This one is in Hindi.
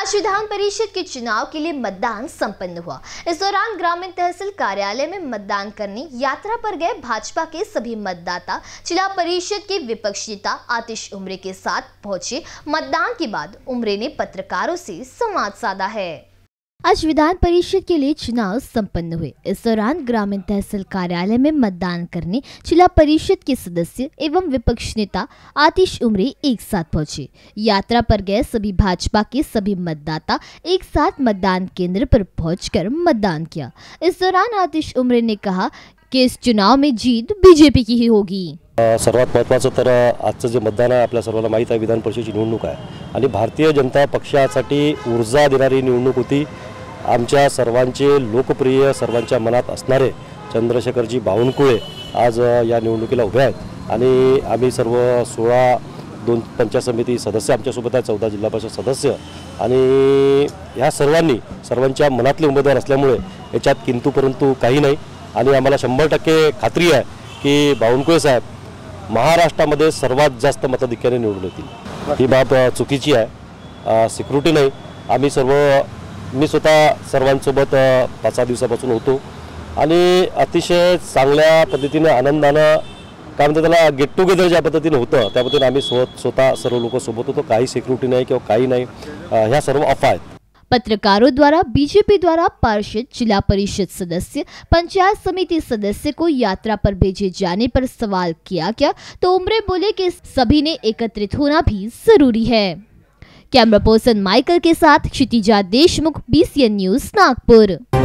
आज विधान परिषद के चुनाव के लिए मतदान संपन्न हुआ। इस दौरान ग्रामीण तहसील कार्यालय में मतदान करने यात्रा पर गए भाजपा के सभी मतदाता जिला परिषद के विपक्षी नेता आतिश उमरे के साथ पहुंचे। मतदान के बाद उमरे ने पत्रकारों से संवाद साधा है। आज विधान परिषद के लिए चुनाव संपन्न हुए। इस दौरान ग्रामीण तहसील कार्यालय में मतदान करने जिला परिषद के सदस्य एवं विपक्ष नेता आतिश उमरे एक साथ पहुंचे। यात्रा पर गए सभी भाजपा के सभी मतदाता एक साथ मतदान केंद्र पर पहुंचकर मतदान किया। इस दौरान आतिश उमरे ने कहा कि इस चुनाव में जीत बीजेपी की ही होगी। सर्वात महत्त्वाचं तर आजचं जे मतदान आहे आपल्या सर्वांना माहीत आहे, विधान परिषदेची निवडणूक आहे आणि भारतीय जनता पक्षासाठी ऊर्जा देणारी निवडणूक होती। आमच्या सर्वांचे लोकप्रिय सर्वांच्या मनात असणारे चंद्रशेखरजी बावनकुळे आज या निवडणुकीला उभे आहेत आणि आम्ही सर्व 2 पंचायत समिती सदस्य आमच्यासोबत आहेत, 14 जिल्हा परिषद सदस्य आणि ह्या सर्वांच्या मनातले उमेदवार असल्यामुळे याच्यात किंतु परंतु काही नाही आणि आम्हाला 100% खात्री आहे की बावनकुळे साहेब महाराष्ट्रामध्ये सर्वात जास्त मताधिक्याने निवडून येतील। ही बाब चुकीची आहे, सिक्युरिटी नाही। आम्ही मी स्वतः सर्वांसोबत 5-6 दिवसापासून होतो आणि अतिशय चांगल्या पद्धतीने आनंदानं काय म्हणतात त्याला गेट टुगेदर ज्या पद्धतीने होतं त्या पद्धतीने आम्ही स्वतः सर्व लोक सोबत होतो। काही सिक्युरिटी नाही किंवा काही नाही, ह्या सर्व अफवा आहेत। पत्रकारों द्वारा बीजेपी द्वारा पार्षद, जिला परिषद सदस्य, पंचायत समिति सदस्य को यात्रा पर भेजे जाने पर सवाल किया गया तो उमरे बोले कि सभी ने एकत्रित होना भी जरूरी है। कैमरा पर्सन माइकल के साथ क्षितिजा देशमुख, BCN न्यूज़, नागपुर।